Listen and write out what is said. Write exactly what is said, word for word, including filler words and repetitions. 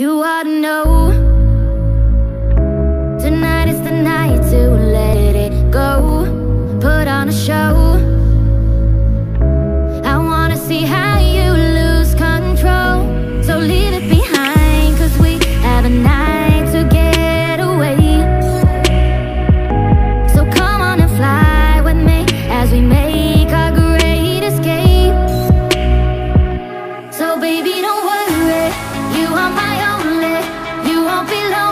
You ought to know, tonight is the night to let it go. Put on a show. I wanna see how you lose control. So leave it behind, cause we have a night to get away. So come on and fly with me as we make our great escape. So baby, don't worry, you are my only, you won't be lonely.